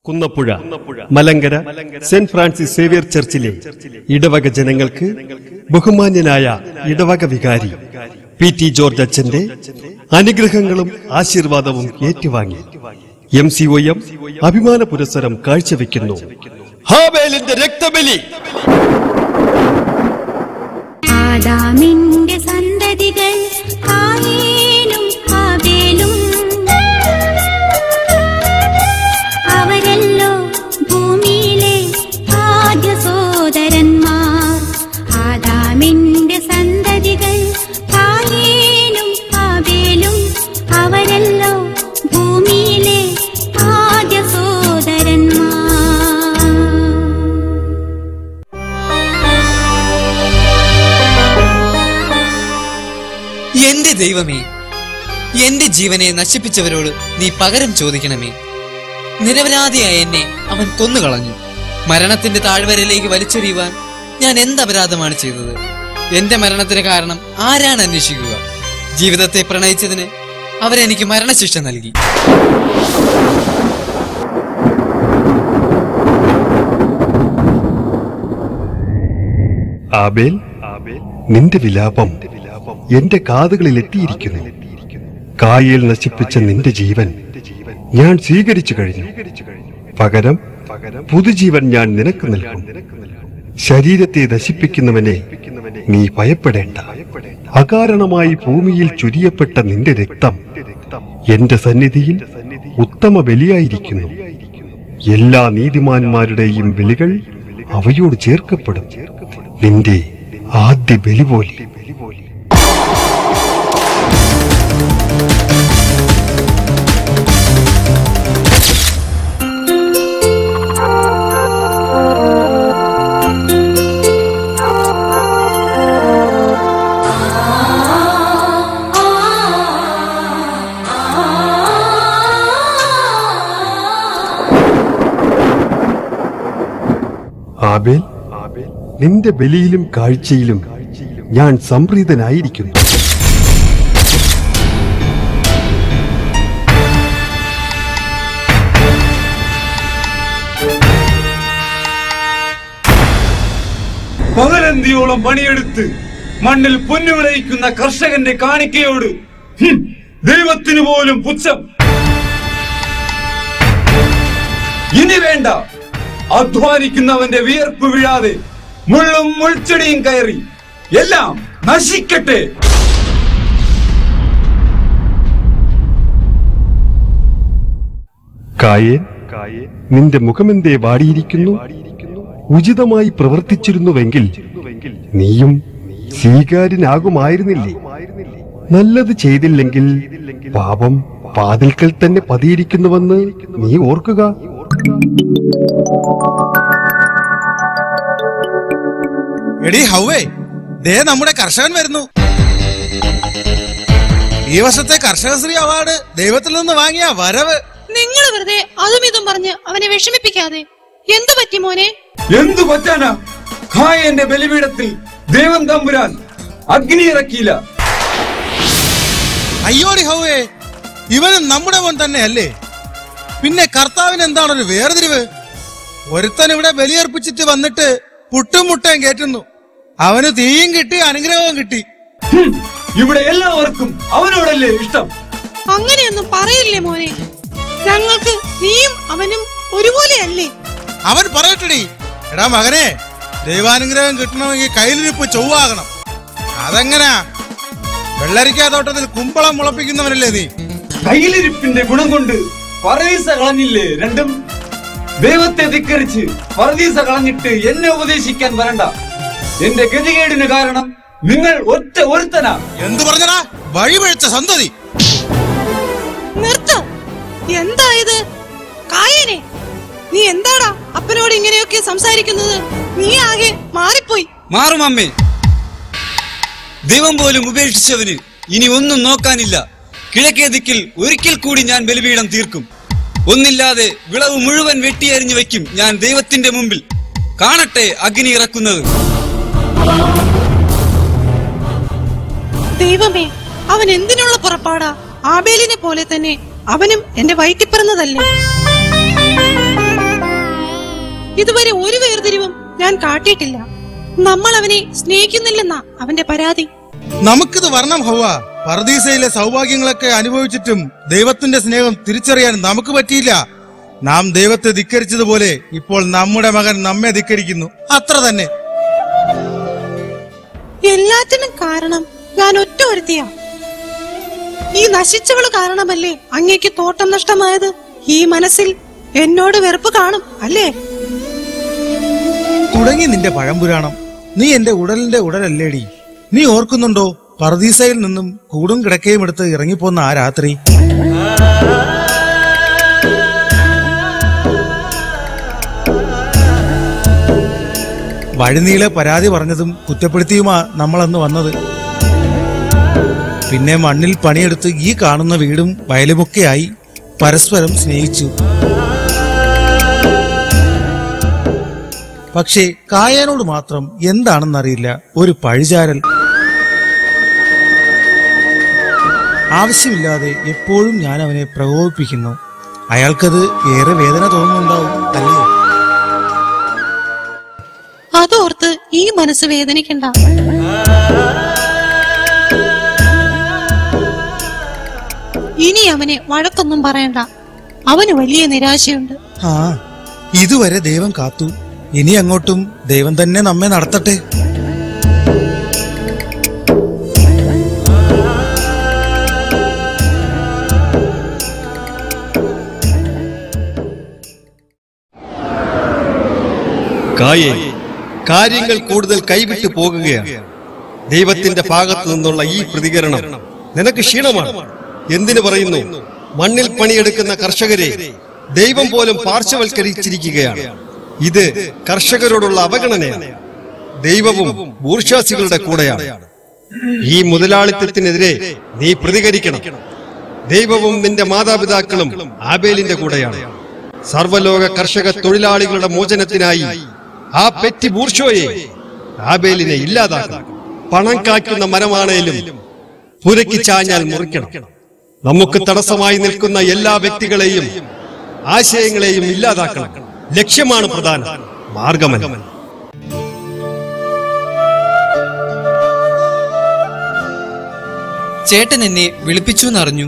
Kunnappuzha Malankara Saint Francis Xavier ചർച്ചിലെ ഇടവക ജനങ്ങൾക്ക് ബഹുമാന്യനായ ഇടവക വികാരി PT ജോർജ് അച്ഛന്റെ അനുഗ്രഹങ്ങളും ആശീർവാദവും ഏറ്റുവാങ്ങി MCOM അഭിമാന പുരസ്സരം കാഴ്ചവെക്കുന്നു. ഹാബേലിന്റെ രക്തബലി. ആദാമിന്റെ സന്തതികൾ കായേനും ഹാബേലും അവരല്ലോ ഭൂമിയിലെ ആദ്യ സോദരന്മാർ. ആദാമിന്റെ സന്തതികൾ കായേനും ഹാബേലും അവരല്ലോ ഭൂമിയിലെ ആദ്യ സോദരന്മാർ. എന്റെ ദൈവമേ, എന്റെ ജീവനെ നശിപ്പിച്ചവരോട് നീ പകരം ചോദിക്കണമേ. നിരപരാധിയായ എന്നെ അവൻ കൊന്നുകളഞ്ഞു. മരണത്തിന്റെ താഴ്വരയിലേക്ക് വലിച്ചെറിയുവാൻ ഞാൻ എന്തപരാധമാണ് ചെയ്തത്? എന്റെ മരണത്തിന് കാരണം ആരാണ് അന്വേഷിക്കുക? ജീവിതത്തെ പ്രണയിച്ചതിന് അവരെനിക്ക് മരണശിക്ഷ നൽകി. ആബേൽ, നിന്റെ വിലാപം എന്റെ കാതുകളിൽ എത്തിയിരിക്കുന്നു. കായേൽ നശിപ്പിച്ച നിന്റെ ജീവൻ ഞാൻ സ്വീകരിച്ചു കഴിഞ്ഞു. പകരം പുതുജീവൻ ഞാൻ നിനക്ക് നൽകും. ശരീരത്തെ നശിപ്പിക്കുന്നവനെ നീ ഭയപ്പെടേണ്ട. അകാരണമായി ഭൂമിയിൽ ചുരിയപ്പെട്ട നിന്റെ രക്തം എന്റെ സന്നിധിയിൽ ഉത്തമ ബലിയായിരിക്കുന്നു. എല്ലാ നീതിമാന്മാരുടെയും ബലികൾ അവയോട് ചേർക്കപ്പെടും. നിന്റെ ആദ്യ ബലി പോലെ. ആബേൽ, നിന്റെ ബലിയിലും കാഴ്ചയിലും ഞാൻ സംപ്രീതനായിരിക്കുന്നു. പകലന്തിയോളം പണിയെടുത്ത് മണ്ണിൽ പൊന്നു വിളയിക്കുന്ന കർഷകന്റെ കാണിക്കയോട് ദൈവത്തിന് പോലും പുച്ഛം. ഇനി വേണ്ട. അധ്വാനിക്കുന്നവന്റെ വിയർപ്പ് വീഴാതെ മുള്ളും മുൾച്ചെടിയും കയറി എല്ലാം നശിക്കട്ടെ. കായേൻ, നിന്റെ മുഖമെന്തേ വാടിയിരിക്കുന്നു? ഉചിതമായി പ്രവർത്തിച്ചിരുന്നുവെങ്കിൽ നീയും സ്വീകാര്യനാകുമായിരുന്നില്ലേ? നല്ലത് ചെയ്തില്ലെങ്കിൽ പാപം വാതിൽക്കൽ തന്നെ പതിയിരിക്കുന്നുവെന്ന് നീ ഓർക്കുക. എടീ ഹൗവേ, ദേ നമ്മുടെ കർഷകൻ വരുന്നു. ഈ വർഷത്തെ കർഷകശ്രീ അവാർഡ് ദൈവത്തിൽ നിന്ന് വാങ്ങിയ വരവ്. നിങ്ങൾ വെറുതെ അതും ഇതും പറഞ്ഞ് അവനെ വിഷമിപ്പിക്കാതെ. എന്തു പറ്റി മോനെ? എന്തു പറ്റാനാ? കായേന്റെ ബലിപീഠത്തിൽ ദൈവം തമ്പുരാൻ അഗ്നി ഇറക്കിയില്ല. അയ്യോടി ഹൗവേ, ഇവനും നമ്മുടെ മോൻ തന്നെ അല്ലേ? പിന്നെ കർത്താവിന് എന്താണൊരു വേർതിരിവ്? ഒരുത്തൻ ഇവിടെ ബലിയർപ്പിച്ചിട്ട് വന്നിട്ട് പുട്ടും മുട്ടയും കേറ്റുന്നു. അവന് തീയും കിട്ടി, അനുഗ്രഹവും കിട്ടി. ഇവിടെ എല്ലാവർക്കും അവനോടല്ലേ ഇഷ്ടം? അങ്ങനെയൊന്നും പറയില്ലേ മോനെ. ഞങ്ങൾക്ക് നീയും അവനും ഒരുപോലെയല്ലേ? അവൻ പറയട്ടെടി. എടാ മകനെ, ദൈവാനുഗ്രഹം കിട്ടണമെങ്കിൽ കയ്യിലിരിപ്പ് ചൊവ്വാകണം. അതെങ്ങനാ? വെള്ളരിക്കാ തോട്ടത്തിൽ കുമ്പളം മുളപ്പിക്കുന്നവനല്ലേ നീ? കയ്യിലിരിപ്പിന്റെ ഗുണം കൊണ്ട് പറുദീസ കളഞ്ഞില്ലേ രണ്ടും? ദൈവത്തെ ധിക്കരിച്ച് പറുദീസ കളഞ്ഞിട്ട് എന്നെ ഉപദേശിക്കാൻ വരണ്ട. എന്റെ ഗതികേടിന് കാരണം നിങ്ങൾ ഒറ്റ ഒരുത്തനാ. എന്തു പറഞ്ഞടാ വഴിപഴിച്ച സന്തതി? നിർത്തോ. എന്താ ഇത്? കായേനെ, നീ എന്താടാ അപ്പനോട് ഇങ്ങനെയൊക്കെ സംസാരിക്കുന്നത്? നീ ആകെ മാറിപ്പോയി. മാറും അമ്മേ. ദൈവം പോലും ഉപേക്ഷിച്ചവന് ഇനി ഒന്നും നോക്കാനില്ല. കിഴക്കേ ദിക്കിൽ ഒരിക്കൽ കൂടി ഞാൻ ബലിപീഠം തീർക്കും. ഒന്നില്ലാതെ വിളവ് മുഴുവൻ വെട്ടിയരിഞ്ഞു വെക്കും ഞാൻ ദൈവത്തിന്റെ മുമ്പിൽ. കാണട്ടെ അഗ്നി ഇറക്കുന്നത്. ദൈവമേ, അവൻ എന്തിനുള്ള പുറപ്പാടാ? ആബേലിനെ പോലെ തന്നെ അവനും എന്റെ വയറ്റിൽ പിറന്നതല്ലേ? ഇതുവരെ ഒരു വേർതിരിവും ഞാൻ കാട്ടിയിട്ടില്ല. നമ്മൾ അവനെ സ്നേഹിക്കുന്നില്ലെന്നാ അവന്റെ പരാതി. നമുക്കിത് വരണം ഹവ്വ. പർദീസയിലെ സൗഭാഗ്യങ്ങളൊക്കെ അനുഭവിച്ചിട്ടും ദൈവത്തിന്റെ സ്നേഹം തിരിച്ചറിയാൻ നമുക്ക് പറ്റിയില്ല. നാം ദൈവത്തെ ധിക്കരിച്ചതുപോലെ ഇപ്പോൾ നമ്മുടെ മകൻ നമ്മെ ധിക്കരിക്കുന്നു. അത്ര തന്നെ. എല്ലാറ്റിനും കാരണം ഞാൻ ഒറ്റ ഒരുത്തിയാ. ഈ നശിച്ചവള് കാരണമല്ലേ അങ്ങേക്ക് തോട്ടം നഷ്ടമായത്. ഈ മനസ്സിൽ എന്നോട് വെറുപ്പ് കാണും അല്ലേ? തുടങ്ങി നിന്റെ പഴംപുരാണം. നീ എന്റെ ഉടലിന്റെ ഉടലല്ലേടി. നീ ഓർക്കുന്നുണ്ടോ പർദീസയിൽ നിന്നും കൂടും കിടക്കയും എടുത്ത് ഇറങ്ങിപ്പോന്ന ആ രാത്രി? വഴിനീളെ പരാതി പറഞ്ഞതും കുറ്റപ്പെടുത്തിയുമാ നമ്മളന്ന് വന്നത്. പിന്നെ മണ്ണിൽ പണിയെടുത്ത് ഈ കാണുന്ന വീടും വയലുമൊക്കെയായി പരസ്പരം സ്നേഹിച്ചു. പക്ഷേ കായാനോട് മാത്രം എന്താണെന്നറിയില്ല ഒരു പഴിചാരൽ. ആവശ്യമില്ലാതെ എപ്പോഴും ഞാൻ അവനെ പ്രകോപിപ്പിക്കുന്നു. അയാൾക്കത് ഏറെ വേദന തോന്നുന്നുണ്ടാവും അല്ലേ? അതോർത്ത് ഈ മനസ്സ് വേദനിക്കണ്ട. ഇനി അവനെ വഴക്കൊന്നും പറയണ്ട. അവന് വലിയ നിരാശയുണ്ട്. ആ, ഇതുവരെ ദൈവം കാത്തു. ഇനി അങ്ങോട്ടും ദൈവം തന്നെ നമ്മെ നടത്തട്ടെ. കായേൻ, കാര്യങ്ങൾ കൂടുതൽ കൈവിട്ടു പോകുകയാണ്. ദൈവത്തിന്റെ ഭാഗത്തു നിന്നുള്ള ഈ പ്രതികരണം നിനക്ക് ക്ഷീണമാണ്. എന്തിനു പറയുന്നു? മണ്ണിൽ പണിയെടുക്കുന്ന കർഷകരെ ദൈവം പോലും പാർശ്വവൽക്കരിച്ചിരിക്കുകയാണ്. ഇത് കർഷകരോടുള്ള അവഗണനയാണ്. ദൈവവും ബൂർഷ്വാസികളുടെ കൂടെയാണ്. ഈ മുതലാളിത്തത്തിനെതിരെ നീ പ്രതികരിക്കണം. ദൈവവും നിന്റെ മാതാപിതാക്കളും ആബേലിന്റെ കൂടെയാണ്. സർവലോക കർഷക തൊഴിലാളികളുടെ മോചനത്തിനായി ആ പെറ്റി ബൂർഷോയെ ആബേലിനെ ഇല്ലാതാക്കണം. പണം കായ്ക്കുന്ന മരമാണേലും പുരക്കി ചാഞ്ഞാൽ മുറിക്കണം. നമുക്ക് തടസ്സമായി നിൽക്കുന്ന എല്ലാ വ്യക്തികളെയും ആശയങ്ങളെയും ഇല്ലാതാക്കണം. ലക്ഷ്യമാണ് പ്രധാനം, മാർഗമല്ല. ചേട്ടൻ എന്നെ വിളിപ്പിച്ചു എന്നറിഞ്ഞു.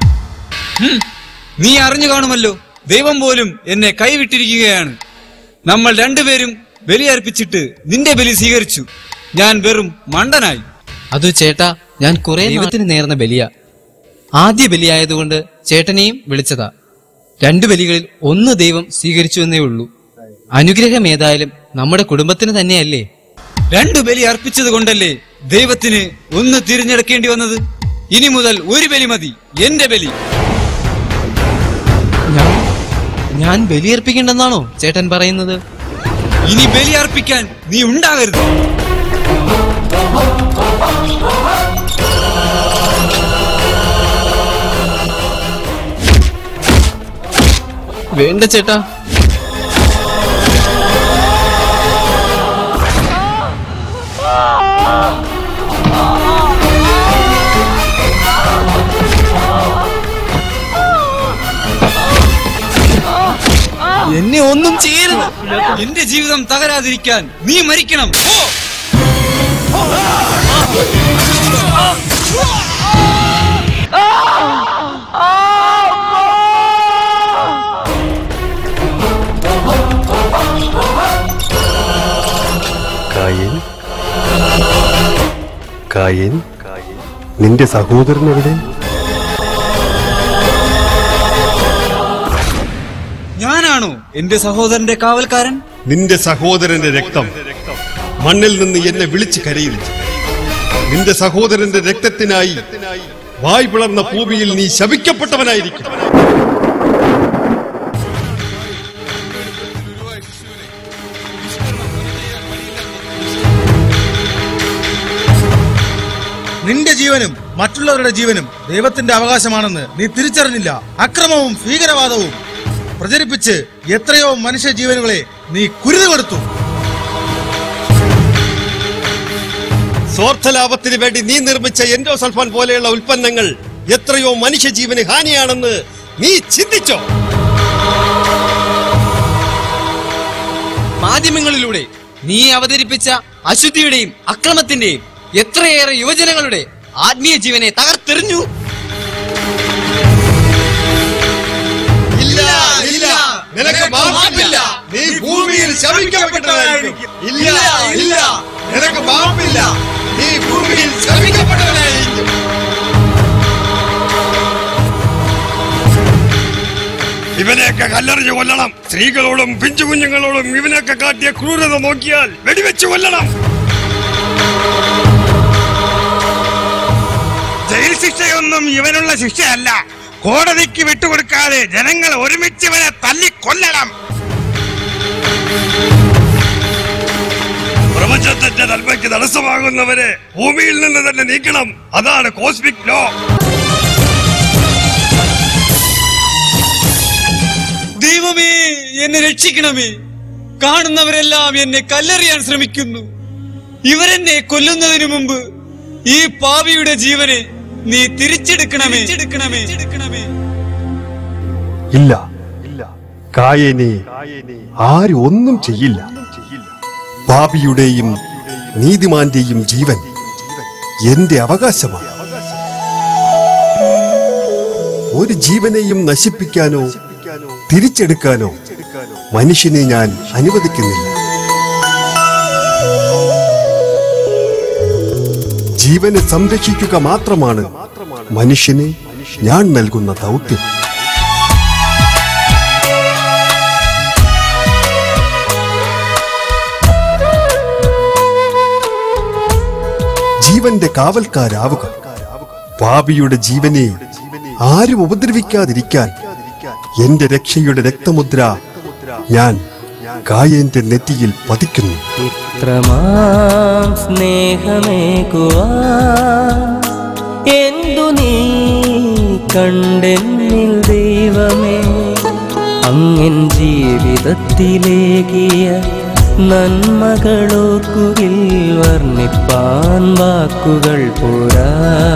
നീ അറിഞ്ഞു കാണുമല്ലോ, ദൈവം പോലും എന്നെ കൈവിട്ടിരിക്കുകയാണ്. നമ്മൾ രണ്ടുപേരും ബലിയർപ്പിച്ചിട്ട് നിന്റെ ബലി സ്വീകരിച്ചു. ഞാൻ വെറും മണ്ടനായി. അതു ചേട്ടാ, ഞാൻ കുറെ ദൈവത്തിന് നേർന്ന ബലിയ. ആദ്യ ബലിയായതുകൊണ്ട് ചേട്ടനെയും വിളിച്ചതാ. 2 ബലികളിൽ 1 ദൈവം സ്വീകരിച്ചു എന്നേ ഉള്ളൂ. അനുഗ്രഹം ഏതായാലും നമ്മുടെ കുടുംബത്തിന് തന്നെയല്ലേ. 2 ബലി അർപ്പിച്ചത് കൊണ്ടല്ലേ ദൈവത്തിന് 1 തിരഞ്ഞെടുക്കേണ്ടി വന്നത്. ഇനി മുതൽ 1 ബലി മതി, എന്റെ ബലി. ഞാൻ ബലിയർപ്പിക്കണ്ടെന്നാണോ ചേട്ടൻ പറയുന്നത്? ഇനി ബലി അർപ്പിക്കാൻ നീ ഉണ്ടാകരുത്. വേണ്ട ചേട്ടാ. എന്നെ ഒന്നും ചെയ്യരുത്. എന്റെ ജീവിതം തകരാതിരിക്കാൻ നീ മരിക്കണം. കായേൻ, കായേൻ, നിന്റെ സഹോദരൻ എവിടെ? ഞാനാണോ എന്റെ സഹോദരന്റെ കാവൽക്കാരൻ? നിന്റെ സഹോദരന്റെ രക്തം മണ്ണിൽ നിന്ന് എന്നെ വിളിച്ച് കരയിച്ചു. നിന്റെ സഹോദരന്റെ രക്തത്തിനായി വായ് പിളർന്ന ഭൂമിയിൽ നീ ശപിക്കപ്പെട്ടവനായിരിക്കും. നിന്റെ ജീവനും മറ്റുള്ളവരുടെ ജീവനും ദൈവത്തിന്റെ അവകാശമാണെന്ന് നീ തിരിച്ചറിഞ്ഞില്ല. അക്രമവും ഭീകരവാദവും പ്രചരിപ്പിച്ച് എത്രയോ മനുഷ്യ ജീവനുകളെ നീ കുരുതി കൊടുത്തു. സ്വാർത്ഥലാഭത്തിന് വേണ്ടി നീ നിർമ്മിച്ച എൻഡോസൾഫാൻ പോലെയുള്ള ഉൽപ്പന്നങ്ങൾ എത്രയോ മനുഷ്യജീവന് ഹാനിയാണെന്ന് നീ ചിന്തിച്ചോ? മാധ്യമങ്ങളിലൂടെ നീ അവതരിപ്പിച്ച അശുദ്ധിയുടെയും അക്രമത്തിന്റെയും എത്രയേറെ യുവജനങ്ങളുടെ ആത്മീയ ജീവനെ തകർത്തെറിഞ്ഞു. ഇല്ല ഇല്ല, നിനക്ക് മാപ്പില്ല. നീ ഭൂമിയിൽ ശപിക്കപ്പെട്ടവനായിരിക്കും. ഇല്ല ഇല്ല, നിനക്ക് മാപ്പില്ല. നീ ഭൂമിയിൽ ശപിക്കപ്പെട്ടവനായിരിക്കും. ഇവനെയൊക്കെ കല്ലെറിഞ്ഞു കൊല്ലണം. സ്ത്രീകളോടും പിഞ്ചു കുഞ്ഞുങ്ങളോടും ഇവനൊക്കെ കാട്ടിയ ക്രൂരത നോക്കിയാൽ വെടിവെച്ച് കൊല്ലണം. ജയിൽ ശിക്ഷയൊന്നും ഇവനുള്ള ശിക്ഷയല്ല. കോടതിക്ക് വിട്ടുകൊടുക്കാതെ ജനങ്ങൾ ഒരുമിച്ച് ഇവനെ തല്ലിക്കൊല്ലണം. പ്രപഞ്ചത്തിന്റെ നന്മയ്ക്ക് തടസ്സമാകുന്നവരെ ഭൂമിയിൽ നിന്ന് തന്നെ നീക്കണം. അതാണ് കോസ്മിക് ലോ. ദൈവമേ, എന്നെ രക്ഷിക്കണമേ. കാണുന്നവരെല്ലാം എന്നെ കല്ലെറിയാൻ ശ്രമിക്കുന്നു. ഇവരെന്നെ കൊല്ലുന്നതിനു മുമ്പ് ഈ പാപിയുടെ ജീവനെ നീ തിരിച്ചെടുക്കണമേ. ഇല്ല, കായേനെ ആരും ഒന്നും ചെയ്യില്ല. പാപിയുടെയും നീതിമാന്റെയും ജീവൻ എന്റെ അവകാശമാണ്. ഒരു ജീവനെയും നശിപ്പിക്കാനോ തിരിച്ചെടുക്കാനോ മനുഷ്യനെ ഞാൻ അനുവദിക്കുന്നില്ല. ജീവനെ സംരക്ഷിക്കുക മാത്രമാണ് മനുഷ്യന് ഞാൻ നൽകുന്ന ദൗത്യം. ജീവന്റെ കാവൽക്കാരാവുക. പാപിയുടെ ജീവനെ ആരും ഉപദ്രവിക്കാതിരിക്കാൻ എന്റെ രക്ഷയുടെ രക്തമുദ്ര ഞാൻ കായേന്റെ നെറ്റിയിൽ പതിക്കുന്നു. ഇത്രമാം സ്നേഹമേകുവാ എന്തു നീ കണ്ടെന്നിൽ ദൈവമേ, അങ്ങൻ ജീവിതത്തിലേകിയ നന്മകളോർക്കുകിൽ വർണ്ണിപ്പാൻ വാക്കുകൾ പോരാ.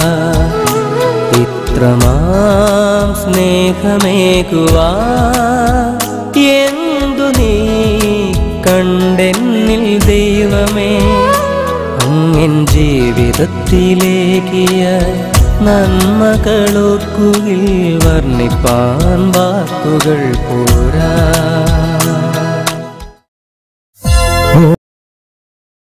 ഇത്രമാം സ്നേഹമേകുവാ എന്തു നീ കണ്ടെന്നിൽ ദൈവമേ, അങ്ങൻ ജീവിതത്തിലേക്കിയ നന്മകളോർക്കുകിൽ വർണ്ണിപ്പാൻ വാക്കുകൾ പോരാ.